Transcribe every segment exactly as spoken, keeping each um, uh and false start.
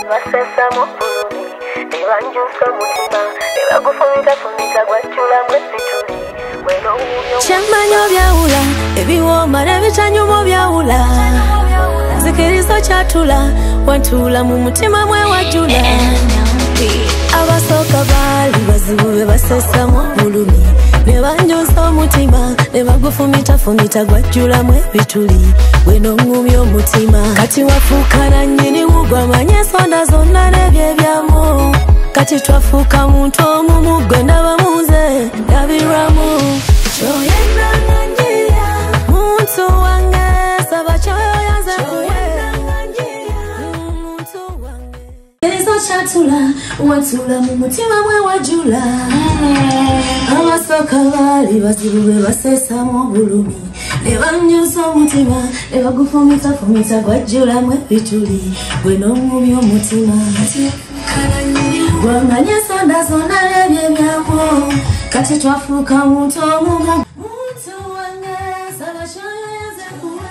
basesa mu bulumi ne banjusa mutima ne bagufumita fumita gwachula mwesituli weno umyo chamanya byawula ebiwoma nebitanyumo byawula zikirizo chatula wantula mu mutima mwe wajula abasoka bali bazibu basesa mu bulumi ne banjusa mutima ne bagufumita fumita gwachula mwe bituli weno ngumyo mutima kati wafukana nyini ugwa manye sonda zonna nebye byamu kati twafuka muntu omumu gwe ndabamuze ndabiramu choyenda nganjira muntu wange saba choyo yanze kuwe muntu wange erizo chatula watula mu mutima mwe wajula abasoka bali bazibu basesa mu bulumi ne banjusa mutima ne bagufumita fumita gwajula mwe bituli weno ngumyo mutima wamanye sonda zonna nebye byamo kati twafuka muntu omumu muntu wange saba choyo yanze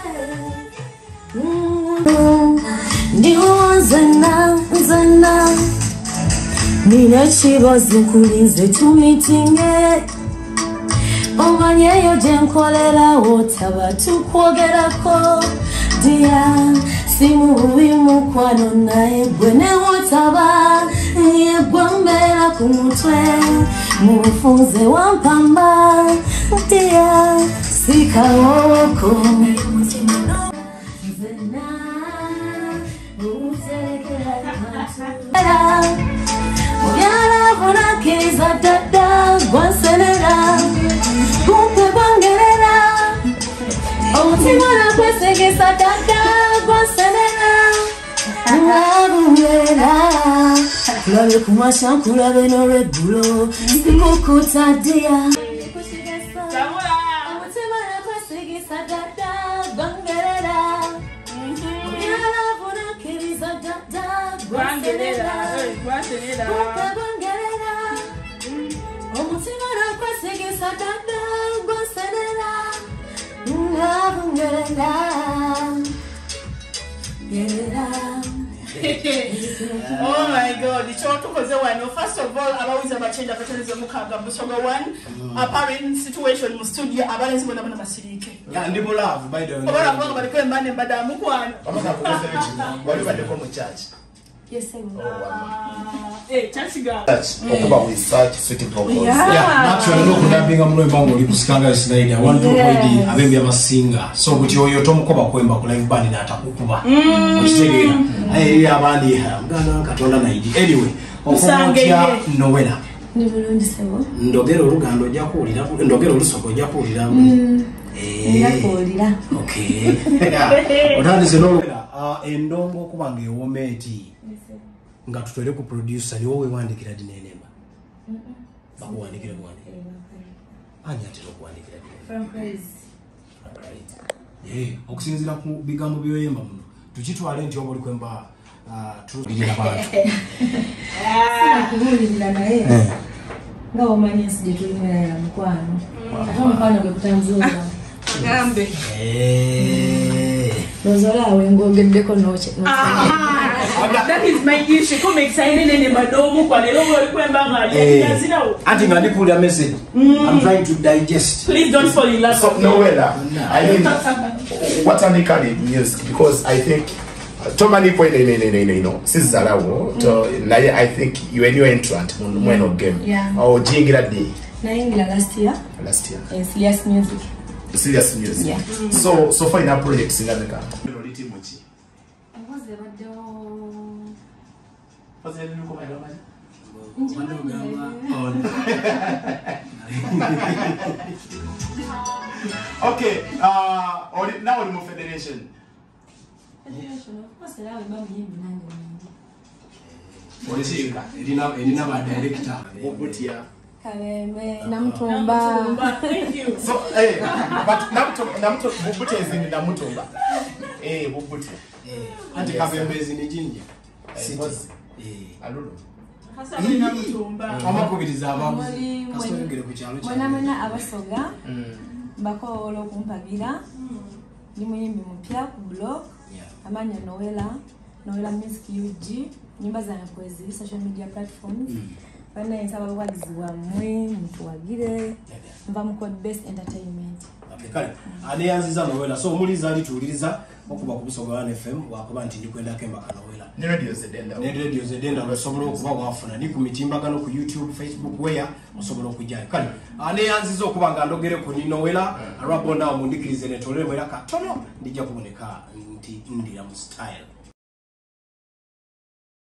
kuwe ndiwo nzena nzena nina kibazo nkulinze tumitinge omanyeyo gye nkolera wotaba tukwogerako dia simu bubi mukwano naye gwe ne wotaba yegwe mbeera ku mutwe mufunze wampamba dia sikawoko Mubyala bonakiriza dada gwansenera kumpe gwangerera omutima nakwesegesa dada gwansenera ngabungerera kulabe kumasha nkulabe n'olweggulo sikukutadia omutima nakwesegesa dada gwangerera mubyala bonakiriza dada gwangerera kumpe gwangerera omutima nakwesegesa dada gwansenera ngabungerera Oh my God, it's all because one. First of all, I always have a change of attention. Mukaga Busoga one. Apparent situation in studio. Abalance mo naman na masirike. Yeah, ndi mo love by the way. Obara ko ba ko mbane mbada mu kwan. Abaka ko se bichi. Wali ba de ko mu church. Yes, I will. Eh, church girl. Okuba we search city purpose. Yeah, actually no kunabinga muno imango likusikanga slide. I want to already abembi abasinga. So kuti oyo tomukoba kwemba ku live band na atakukuba. Okitegera. Ayi abandi ngana katonda naidi. Anyway, okumusanga nowela. Ni bulungi sebo. Ndogero olugando ojja kuwulira, ndogero olusoko ojja kuwulira. Eh. Ndakuwulira. Okay. Otandise n'olugera endongo kuba ng'ewoma eti. Nga tutwele ku producer ni wowe wandikira dinenemba. Mhm. Bakuwandikira bwani. Ani atero kuwandikira dinenemba. Franchise. Right. Eh, okusinzira ku bigambo byoyemba muno. Tukitwale nti obuli kwemba ah tulira abantu. Ah, kuwulira naye. Eh. Nga omanye sije tulimera ya mkwano. Ata mkwano gwe kutanzula. Gambe. Eh. Nozola wengogeddeko noche. That is my issue. Come excited and madomo kwa lero wali kwemba ngali yazinawo. Anti ngandi pulira message. I'm trying to digest. Please don't fall in love. So no weather. I mean, what are the music? Because I think Tomani point no no no no no. Since Zalawo, to I think you were new entrant when no game. Yeah. Or jingira day. Na ingila last year. Last year. In serious music. Serious music. Yeah. So so far in our project singameka. Loliti mochi. Was the radio? Was the new come down? Okay, uh, now we're federation. Federation, of course, there are many names. What is it? Edina, Edina, my director. Obutia. Kaleme, Namutumba. Thank you. So, eh, but Namutumba, Namutumba, Obutia is in Namutumba. Eh, Obutia. Eh, Anti Kabembe is in the ginger. City. Eh, I don't know. Hasa mina Mutumba. Mama kubiriza abamu. Kasito ngere ku kyalo. Mwana mwana abasoga. Bako lo kumpagira. Ni muyimbi mupya ku blog. Amanya Noela. Noela Music U G, nyimba za poezi, social media platforms. Bana nsaba abawagizi bwamwe mutuwagire nva mu code best entertainment. Kale ani yanziza Noela so muliza ali tuuliriza okuba ku Busoga one F M wakuba nti ndikwenda kemba Noela ne radio zedenda ne radio zedenda basobola okuba wafuna ni ku mitimbagano ku YouTube Facebook where osobola okujja kale ani yanziza okuba nga ndogere ku ni Noela alwabonda omundikirize ne tolere mwera katono ndijja kuboneka nti ndira mu style